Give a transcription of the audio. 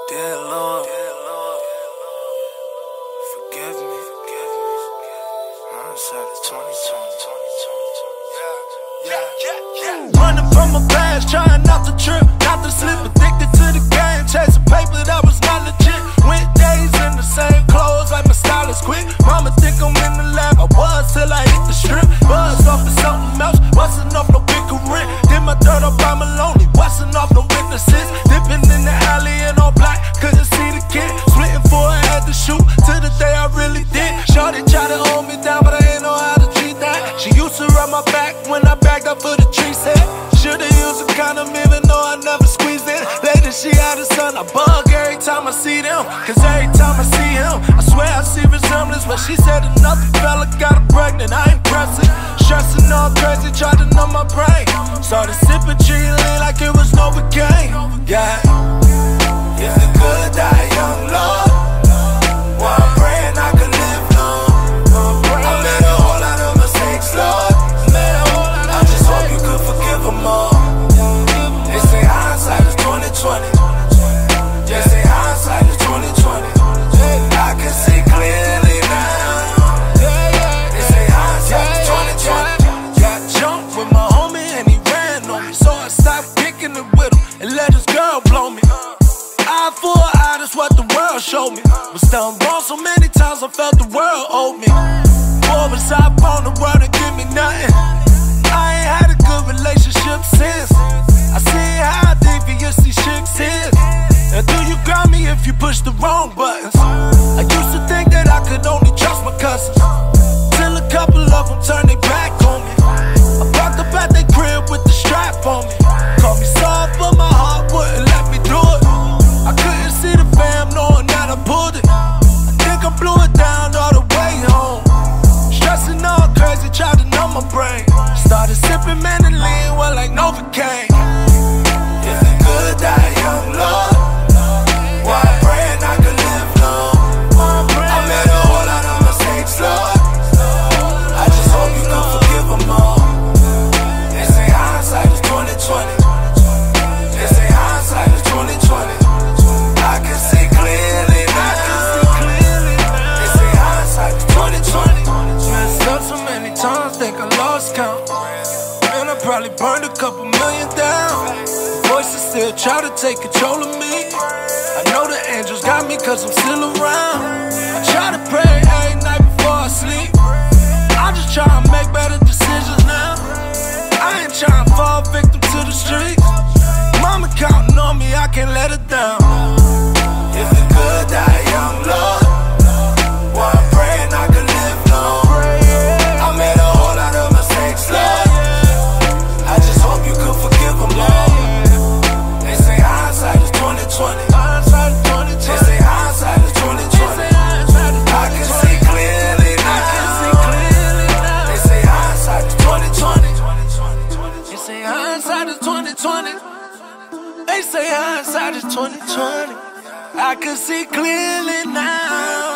Dear Lord, forgive me. Hindsight is 2020. Running from my past, trying not to trip, not to slip. Addicted to the game, chasing paper that was not legit. Went days in the same clothes, like my style is quick. Mama think I'm in the lab, I was till I hit the strip. Buzz off of something else, wasn't off no bickering. Did my dirt up, I'm lonely, wasn't off no witnesses. Dipping in the alley in all black, couldn't see the kid. Splitting for I had to shoot, till the day I really did. Shorty tried to hold me down, but I ain't know how to treat that. She used to rub my back when I backed up for the tree set. Should've used a condom even though I never squeezed it. Later she had a son, I bug every time I see them. Cause every time I see him, I swear I see resemblance. But she said another fella got her pregnant, I ain't pressing. Stressing all crazy, tried to numb my brain. Started sipping tree lean like it was Novocaine. Yeah. If the good die young, Lord, well, I'm praying I could live long. I made a whole lot of mistakes, Lord. I just hope you could forgive them all. They say hindsight is 2020. They say hindsight is 2020. I can see clearly now. They say hindsight is 2020. Got jumped with my homie and he ran on me, so I stopped kicking it with him and let his girl blow me. Eye for eye, that's what the world showed me. Was done wrong so many times I felt the world owed me. Boy, was I on the world and give me nothing. I ain't had a good relationship since. I see how devious these chicks is. Now do you got me if you push the wrong buttons? I used to think that I could only trust my cousins, till a couple of them turned their back on me. I parked up at their crib with the strap on me. Called me soft but my heart wouldn't let me do it. I couldn't see the fam knowing that I pulled it. I think I blew it down all the way home. Stressing all crazy, tried to numb my brain. Started sipping Mandoline, well like Novocaine. If the good die young, Lord, well, I'm praying I could live long. I made a whole lot of mistakes, Lord. I just hope you can forgive them all. They say hindsight is 2020. They say hindsight is 2020. I can see clearly now. They say hindsight is 2020. Messed up so many times, think I lost count. And I probably burned a couple million down. Voices still try to take control of me. I know the angels got me cause I'm still around. I try to pray every night before I sleep. I just try to make better decisions now. I ain't trying to fall victim to the streets. Mama counting on me, I can't let her down. If the good die young, Lord, well, I'm praying I could live long. I made a whole lot of mistakes, Lord. I just hope you could forgive them all. They say hindsight is 2020. They say hindsight is 2020. I can see clearly now. They say hindsight is 2020. They say hindsight is 2020. They say hindsight is 2020. I can see clearly now.